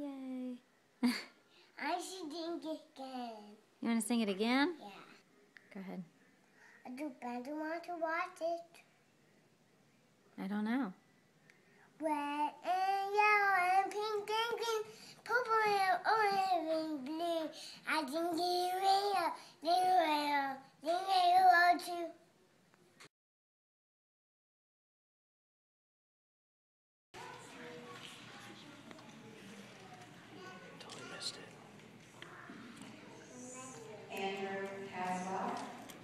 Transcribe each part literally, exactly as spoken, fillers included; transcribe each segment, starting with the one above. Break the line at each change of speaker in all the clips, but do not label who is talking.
Yay.
I should sing it again.
You want to sing it again?
Yeah.
Go ahead.
I do better want to watch it.
I don't know.
Red and yellow and pink and green, purple and orange and blue. I think you will, you will, you will too.
Totally missed it.
Andrew Caswell.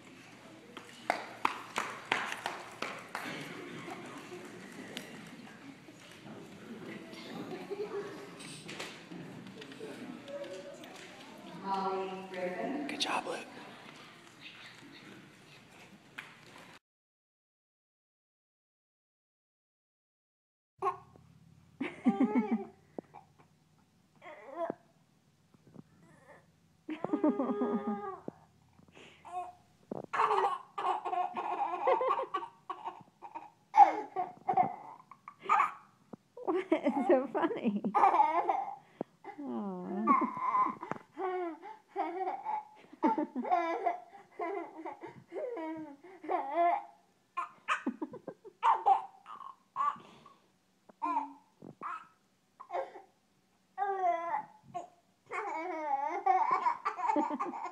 Molly Griffin.
Good job, Luke.
It's so funny. Oh.